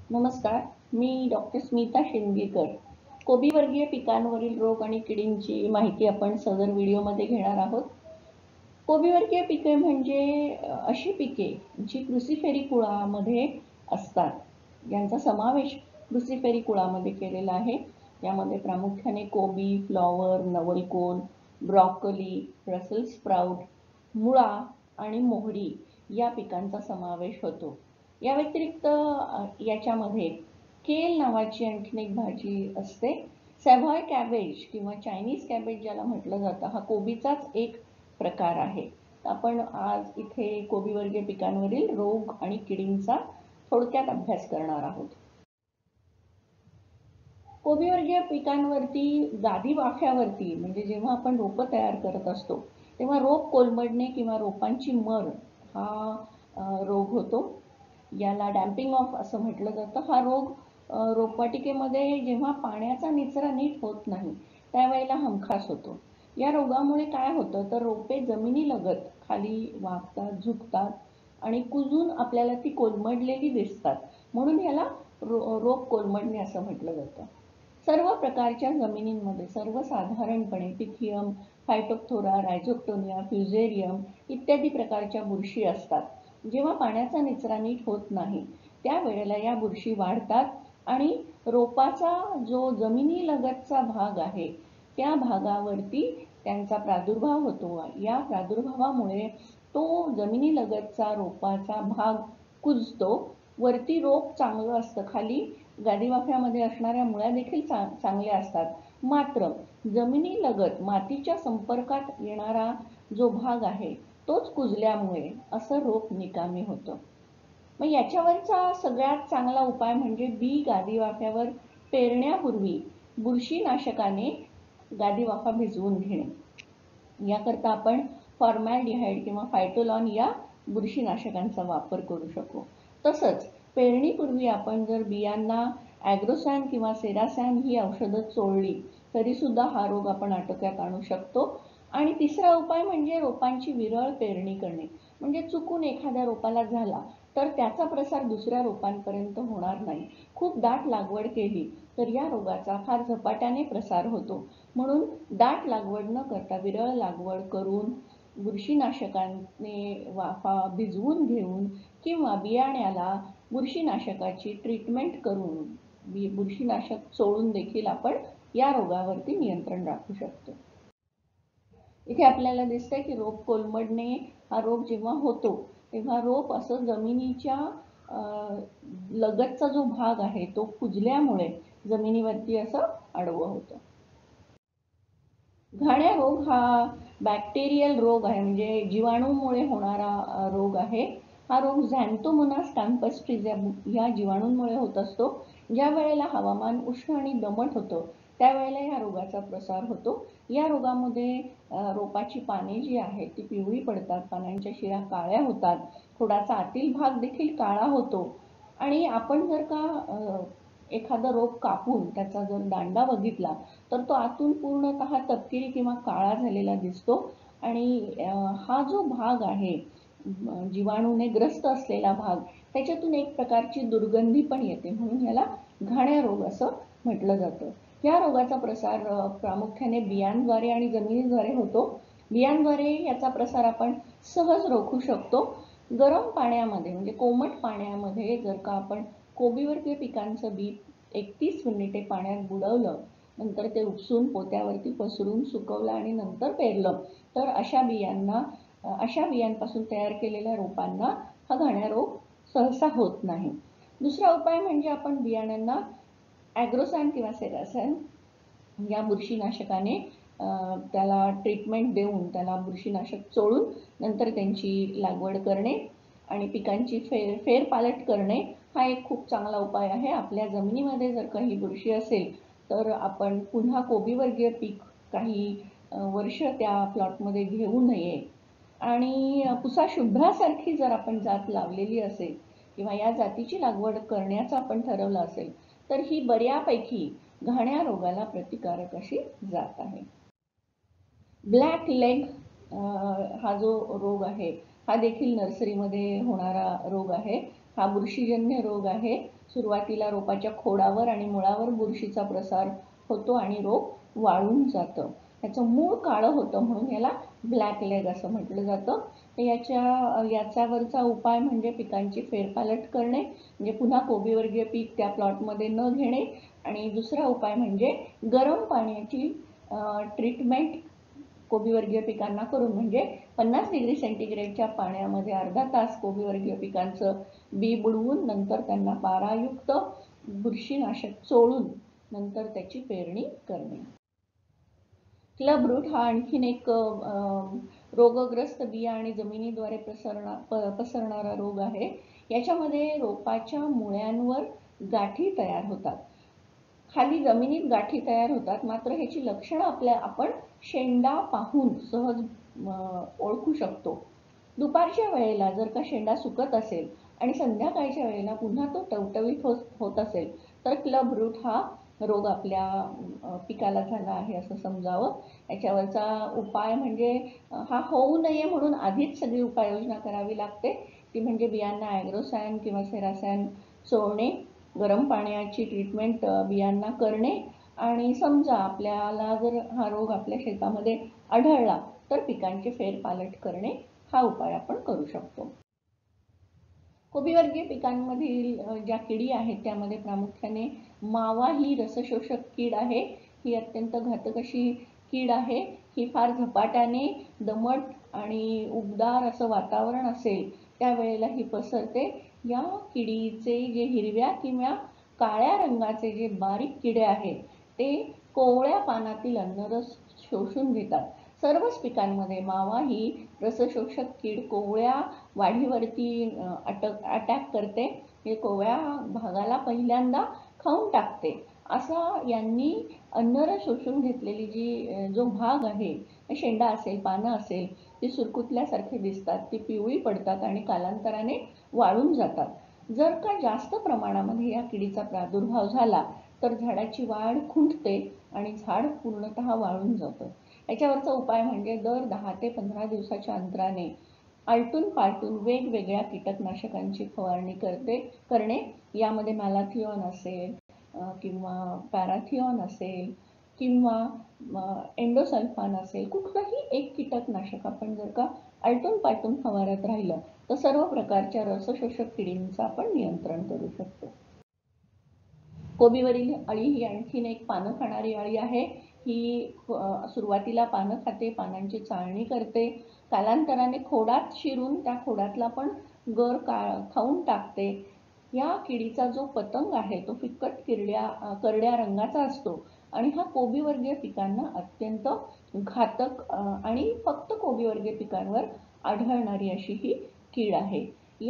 नमस्कार, मी डॉक्टर स्मिता शेंदगेकर. कोबी वर्गीय पिकांवरील रोग आणि किडींची माहिती आपण सदर व्हिडिओमध्ये घेणार आहोत. कोबी वर्गीय पिके म्हणजे अशी पिके जी क्रुसिफेरी कुळामध्ये असतात. यांचा समावेश क्रुसिफेरी कुळामध्ये केलेला आहे. यामध्ये प्रामुख्याने कोबी, फ्लॉवर, नवलकोल, ब्रॉकोली, ब्रसेल स्प्राउट, मुळा आणि मोहरी या पिकांचा समावेश होतो. या व्यतिरिक्त याच्यामध्ये केल नावाची आणखीन एक भाजी असते. सॅव्हॉय कॅबेज किंवा चायनीज कॅबेज ज्याला म्हटलं जातं, हा कोबीचाच एक प्रकार आहे. आपण आज इथे कोबी वर्गीय पिकांवरील रोग आणि किडींचा थोडक्यात अभ्यास करणार आहोत. कोबी वर्गीय पिकांवरती गादी वाफ्यावरती म्हणजे जेव्हा आपण रोपं तयार करत असतो तेव्हा रोप कोलमडणे किंवा रोपांची मर हा रोग होतो. याला डॅम्पिंग ऑफ असं म्हटलं जातं. हा रोग रोपवाटिकेमध्ये जेव्हा पाण्याचा निचरा नीट होत नाही त्यावेळेला हमखास होतो. या रोगामुळे काय होतं तर रोपे जमिनीलगत खाली वाकतात, झुकतात आणि कुजून आपल्याला ती कोलमडलेली दिसतात. म्हणून याला रोप कोलमडणे असं म्हटलं जातं. सर्व प्रकारच्या जमिनींमध्ये सर्वसाधारणपणे पिथियम, फायटोप्थोरा, रायझोक्टोनिया, फ्युजेरियम इत्यादी प्रकारच्या बुरशी असतात. जेव्हा पाण्याचा निचरा नीट होत नाही त्यावेळेला या बुरशी वाढतात आणि रोपाचा जो जमिनीलगतचा भाग आहे त्या भागावरती त्यांचा प्रादुर्भाव होतो. या प्रादुर्भावामुळे तो जमिनीलगतचा रोपाचा भाग कुजतो. वरती रोप चांगलं असतं, खाली गादीवाफ्यामध्ये असणाऱ्या मुळ्या देखील चांगल्या असतात. मात्र जमिनीलगत मातीच्या संपर्कात येणारा जो भाग आहे तोच कुजल्यामुळे असं रोप निकामी होतं. मग याच्यावरचा सगळ्यात चांगला उपाय म्हणजे बी गादीवाफ्यावर पेरण्यापूर्वी बुरशीनाशकाने गादीवाफा भिजवून घेणे. याकरता आपण फॉर्मॅल्डिहाइड किंवा फायटोलॉन या बुरशीनाशकांचा वापर करू शकतो. तसंच पेरणीपूर्वी आपण जर बियांना ॲग्रोसॅन किंवा सेरासॅन ही औषधं चोळली तरीसुद्धा हा रोग आपण आटोक्यात आणू शकतो. आणि तिसरा उपाय म्हणजे रोपांची विरळ पेरणी करणे. म्हणजे चुकून एखाद्या रोपाला झाला तर त्याचा प्रसार दुसऱ्या रोपांपर्यंत होणार नाही. खूप दाट लागवड केली तर या रोगाचा फार झपाट्याने प्रसार होतो. म्हणून दाट लागवड न करता विरळ लागवड करून बुरशीनाशकाने वाफा भिजवून घेऊन किंवा बियाण्याला बुरशीनाशकाची ट्रीटमेंट करून बुरशीनाशक चोळून देखील आपण या रोगावरती नियंत्रण राखू शकतो. इथे आपल्याला दिसतंय की रोप कोलमडणे हा रोग जेव्हा होतो तेव्हा रोप असं जमिनीच्या लगतचा जो भाग आहे तो कुजल्यामुळे जमिनीवरती असं आडवं होतं. घाण्या रोग हा बॅक्टेरियल रोग आहे, म्हणजे जीवाणूमुळे होणारा रोग आहे. हा रोग झॅन्थोमोनास कॅम्पस्ट्रीज या जीवाणूंमुळे होत असतो. ज्या वेळेला हवामान उष्ण आणि दमट होतं त्यावेळेला या रोगाचा प्रसार होतो. या रोगामध्ये रोपाची पाने जी आहेत ती पिवळी पडतात, पानांच्या शिरा काळ्या होतात, खोडाचा आतील भाग देखील काळा होतो. आणि आपण जर का एखादं रोप कापून त्याचा जर दांडा बघितला तर तो आतून पूर्णतः तपकिरी किंवा काळा झालेला दिसतो. आणि हा जो भाग आहे जीवाणूने ग्रस्त असलेला भाग त्याच्यातून एक प्रकारची दुर्गंधी पण येते. म्हणून याला घाण्या रोग असं म्हटलं जातं. या रोगाचा प्रसार प्रामुख्याने बियांद्वारे आणि जमिनीद्वारे होतो. बियांद्वारे याचा प्रसार आपण सहज रोखू शकतो. गरम पाण्यामध्ये म्हणजे कोमट पाण्यामध्ये जर का आपण कोबीवर्गीय पिकांचं बी 31 मिनिटे पाण्यात बुडवलं, नंतर ते उपसून पोत्यावरती पसरून सुकवलं आणि नंतर पेरलं तर अशा बियांपासून तयार केलेल्या रोपांना हा घाण्या रोग सहसा होत नाही. दुसरा उपाय म्हणजे आपण बियाण्यांना ॲग्रोसॅन किंवा सेरासॅन या बुरशीनाशकाने त्याला ट्रीटमेंट देऊन त्याला बुरशीनाशक चोळून नंतर त्यांची लागवड करणे आणि पिकांची फेरपालट करणे हा एक खूप चांगला उपाय आहे. आपल्या जमिनीमध्ये जर काही बुरशी असेल तर आपण पुन्हा कोबीवर्गीय पीक काही वर्ष त्या प्लॉटमध्ये घेऊ नये. आणि पुसा शुभ्रासारखी जर आपण जात लावलेली असेल किंवा या जातीची लागवड करण्याचं आपण ठरवलं असेल तर ही बऱ्यापैकी घाण्या रोगाला प्रतिकारक अशी जात आहे. ब्लॅक लेग हा जो रोग आहे हा देखील नर्सरीमध्ये होणारा रोग आहे. हा बुरशीजन्य रोग आहे. सुरुवातीला रोपाच्या खोडावर आणि मुळावर बुरशीचा प्रसार होतो आणि रोप वाळून जातं. त्याचं मूळ काळं होतं म्हणून याला ब्लॅक लेग असं म्हटलं जातं. तर याच्यावरचा उपाय म्हणजे पिकांची फेरपालट करणे, म्हणजे पुन्हा कोबीवर्गीय पीक त्या प्लॉटमध्ये न घेणे. आणि दुसरा उपाय म्हणजे गरम पाण्याची ट्रीटमेंट कोबीवर्गीय पिकांना करून, म्हणजे 50 डिग्री सेंटीग्रेडच्या पाण्यामध्ये अर्धा तास कोबीवर्गीय पिकांचं बी बुडवून नंतर त्यांना पारायुक्त बुरशीनाशक चोळून नंतर त्याची पेरणी करणे. क्लब रूट हा आणखीन एक रोगग्रस्त बिया आणि जमिनीद्वारे पसरणारा रोग आहे. याच्यामध्ये रोपाच्या मुळ्यांवर गाठी तयार होतात. खाली जमिनीत गाठी तयार होतात, मात्र ह्याची लक्षणं आपण शेंडा पाहून सहज ओळखू शकतो. दुपारच्या वेळेला जर का शेंडा सुकत असेल आणि संध्याकाळच्या वेळेला पुन्हा तो टवटवीत होत असेल तर क्लब रूट हा रोग आपल्या पिकाला झाला आहे असं समजावं. याच्यावरचा उपाय म्हणजे हा होऊ नये म्हणून आधीच सगळी उपाययोजना करावी लागते. ती म्हणजे बियांना ॲग्रोसॅन किंवा सेरासॅन चोळणे, गरम पाण्याची ट्रीटमेंट बियांना करणे, आणि समजा आपल्याला जर हा रोग आपल्या शेतामध्ये आढळला तर पिकांचे फेरपालट करणे हा उपाय आपण करू शकतो. कोबीवर्गीय पिकांमधील ज्या किडी आहेत त्यामध्ये प्रामुख्याने मावा ही रसशोषक कीड आहे. ही अत्यंत घातक अशी कीड आहे. ही फार झपाट्याने दमट आणि उबदार असं वातावरण असेल त्यावेळेला ही पसरते. या किडीचे जे हिरव्या किंवा काळ्या रंगाचे जे बारीक किडे आहेत ते कोवळ्या पानातील अन्नरस शोषून घेतात. सर्वच पिकांमध्ये मावा ही रसशोषक कीड कोवळ्या वाढीवरती अटॅक करते. हे कोवळ्या भागाला पहिल्यांदा खाऊन टाकते. असा यांनी अन्नरस शोषून घेतलेली जो भाग आहे, शेंडा असेल, पानं असेल, ती सुरकुतल्यासारखे दिसतात, ती पिवळी पडतात आणि कालांतराने वाळून जातात. जर का जास्त प्रमाणामध्ये या किडीचा प्रादुर्भाव झाला तर झाडाची वाढ खुंटते आणि झाड पूर्णतः वाळून जातं. याच्यावरचा उपाय म्हणजे दर 10 ते 15 दिवसाच्या अंतराने आलटून पालटून वेगवेगळ्या कीटकनाशकांची फवारणी करणे. यामध्ये मॅलाथिओन असेल किंवा पॅराथिओन असेल किंवा एंडोसल्फान असेल, कुठलंही एक कीटकनाशक आपण जर का आलटून पालटून फवारत राहिलं तर सर्व प्रकारच्या रसशोषक किडींचं आपण नियंत्रण करू शकतो. कोबीवरील अळी ही आणखीन एक पानं खाणारी अळी आहे. ही सुरुवातीला पानं खाते, पानांची चाळणी करते, कालांतराने खोडात शिरून त्या खोडातला पण गर खाऊन टाकते. या किडीचा जो पतंग आहे तो फिक्कट करड्या रंगाचा असतो आणि हा कोबीवर्गीय पिकांना अत्यंत घातक आणि फक्त कोबीवर्गीय पिकांवर आढळणारी अशी ही कीड आहे.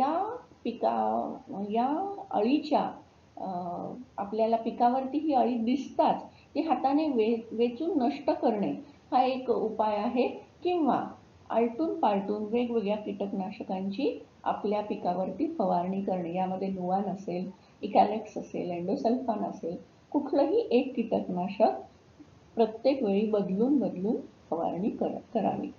या अळीच्या आपल्याला पिकावरती ही अळी दिसताच ती हाताने वेचून नष्ट करणे हा एक उपाय आहे, किंवा आलटून पालटून वेगवेगळ्या कीटकनाशकांची आपल्या पिकावरती फवारणी करणे. यामध्ये नुवान असेल, इकॅलेक्स असेल, एंडोसल्फान असेल, कुठलंही एक कीटकनाशक प्रत्येक वेळी बदलून फवारणी करावी.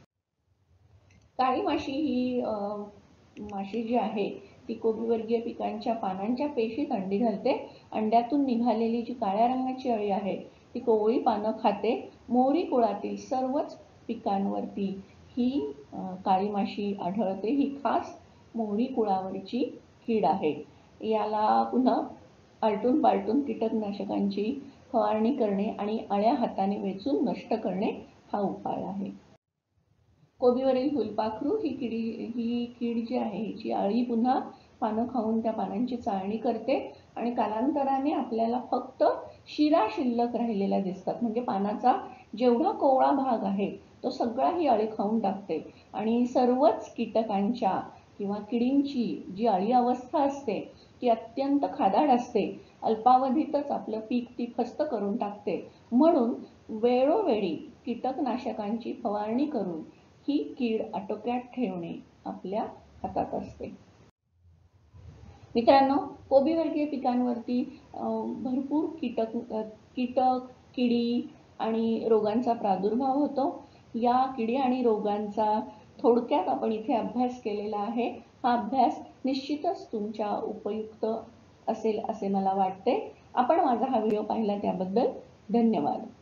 काळी माशी ही माशी जी आहे ती कोबीवर्गीय पिकांच्या पानांच्या पेशीत अंडी घालते. अंड्यातून निघालेली जी काळ्या रंगाची अळी आहे ती कोवळी पानं खाते. मोहरी कुळातील सर्वच पिकांवरती ही काळी माशी आढळते. ही खास मोहरी कुळावरची कीड आहे. याला पुन्हा आलटून पालटून कीटकनाशकांची फवारणी करणे आणि अळ्या हाताने वेचून नष्ट करणे हा उपाय आहे. कोबीवरील फुलपाखरू ही कीड जी आहे हिची अळी पुन्हा पानं खाऊन त्या पानांची चाळणी करते आणि कालांतराने आपल्याला फक्त शिरा शिल्लक राहिलेल्या दिसतात. म्हणजे पानाचा जेवढा कोवळा भाग आहे तो सगळा ही अळी खाऊन टाकते आणि सर्वच कीटकांच्या किंवा किडींची जी अळी अवस्था असते ती अत्यंत खादाड असते. अल्पावधीतच आपलं पीक ती फस्त करून टाकते. म्हणून वेळोवेळी कीटकनाशकांची फवारणी करून ही कीड आटोक्यात ठेवणे आपल्या हातात असते. मित्रांनो, कोबीवर्गीय पिकांवरती भरपूर कीटक, किडी आणि रोगांचा प्रादुर्भाव होतो. या किडी आणि रोगांचा थोडक्यात आपण इथे अभ्यास केलेला आहे. हा अभ्यास निश्चितच तुमच्या उपयुक्त असेल असे मला वाटते. आपण माझा हा व्हिडिओ पाहिला त्याबद्दल धन्यवाद.